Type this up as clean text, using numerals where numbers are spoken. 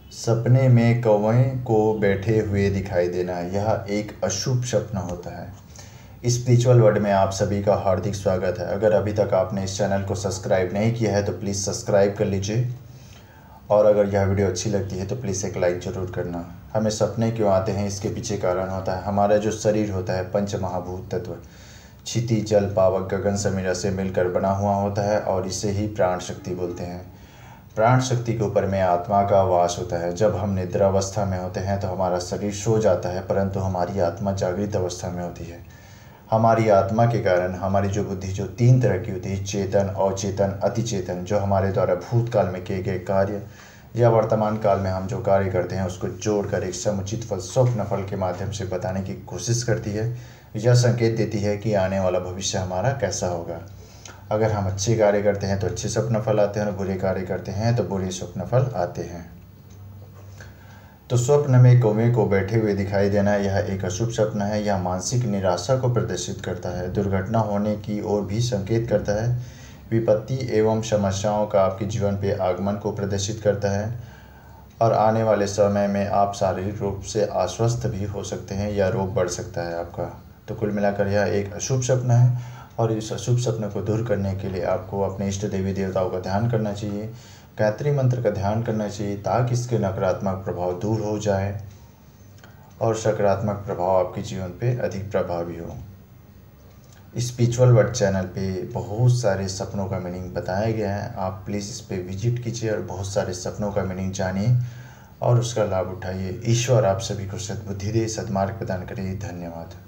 सपने में कौवे को बैठे हुए दिखाई देना यह एक अशुभ स्वप्न होता है। स्पिरिचुअल वर्ल्ड में आप सभी का हार्दिक स्वागत है। अगर अभी तक आपने इस चैनल को सब्सक्राइब नहीं किया है तो प्लीज़ सब्सक्राइब कर लीजिए, और अगर यह वीडियो अच्छी लगती है तो प्लीज़ एक लाइक ज़रूर करना। हमें सपने क्यों आते हैं, इसके पीछे कारण होता है हमारा जो शरीर होता है पंच महाभूत तत्व क्षिति जल पावक गगन समीरा से मिलकर बना हुआ होता है, और इसे ही प्राण शक्ति बोलते हैं। प्राण शक्ति के ऊपर में आत्मा का वास होता है। जब हम निद्रावस्था में होते हैं तो हमारा शरीर सो जाता है, परंतु हमारी आत्मा जागृत अवस्था में होती है। हमारी आत्मा के कारण हमारी जो बुद्धि जो तीन तरह की होती है, चेतन, अचेतन, अतिचेतन, जो हमारे द्वारा भूतकाल में किए गए कार्य या वर्तमान काल में हम जो कार्य करते हैं उसको जोड़कर एक समुचित फल स्वप्न फल के माध्यम से बताने की कोशिश करती है। यह संकेत देती है कि आने वाला भविष्य हमारा कैसा होगा। अगर हम अच्छे कार्य करते हैं तो अच्छे स्वप्न फल आते हैं, और बुरे कार्य करते हैं तो बुरे स्वप्न फल आते हैं। तो स्वप्न में कौवे को बैठे हुए दिखाई देना यह एक अशुभ स्वप्न है। यह मानसिक निराशा को प्रदर्शित करता है, दुर्घटना होने की ओर भी संकेत करता है, विपत्ति एवं समस्याओं का आपके जीवन पे आगमन को प्रदर्शित करता है, और आने वाले समय में आप शारीरिक रूप से अस्वस्थ भी हो सकते हैं या रोग बढ़ सकता है आपका। तो कुल मिलाकर यह एक अशुभ स्वप्न है, और इस अशुभ स्वप्न को दूर करने के लिए आपको अपने इष्ट देवी देवताओं का ध्यान करना चाहिए, गायत्री मंत्र का ध्यान करना चाहिए, ताकि इसके नकारात्मक प्रभाव दूर हो जाए और सकारात्मक प्रभाव आपके जीवन पे अधिक प्रभावी हो। स्पिरिचुअल वर्ल्ड चैनल पे बहुत सारे सपनों का मीनिंग बताया गया है। आप प्लीज़ इस पे विजिट कीजिए और बहुत सारे सपनों का मीनिंग जानिए और उसका लाभ उठाइए। ईश्वर आप सभी को सद्बुद्धि दे, सद्मार्ग प्रदान करे। धन्यवाद।